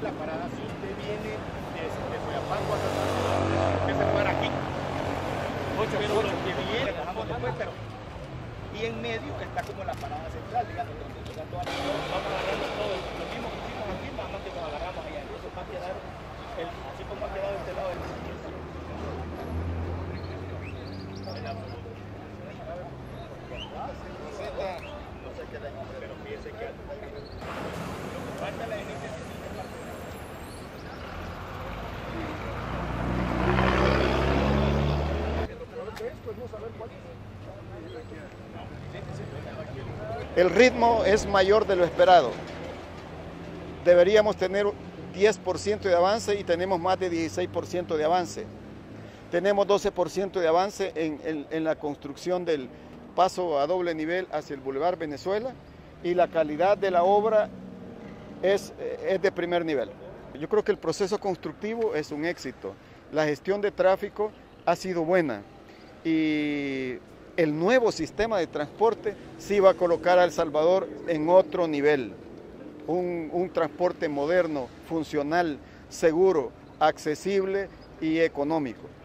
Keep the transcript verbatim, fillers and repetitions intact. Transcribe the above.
La parada, si usted viene desde Soyapango a Santa Rosa, usted se para aquí. Ocho minutos que viene, bajamos después, pero y en medio está como la parada central, digamos, donde está toda la vamos agarrando todo, lo mismo que hicimos aquí, nada más que nos agarramos allá. Eso va a quedar, el, así como ha quedado este lado del no sé qué daño, pero fíjese que falta la emergencia. El ritmo es mayor de lo esperado. Deberíamos tener diez por ciento de avance y tenemos más de dieciséis por ciento de avance. Tenemos doce por ciento de avance en, en, en la construcción del paso a doble nivel hacia el Boulevard Venezuela y la calidad de la obra es, es de primer nivel. Yo creo que el proceso constructivo es un éxito. La gestión de tráfico ha sido buena y el nuevo sistema de transporte sí va a colocar a El Salvador en otro nivel. Un, un transporte moderno, funcional, seguro, accesible y económico.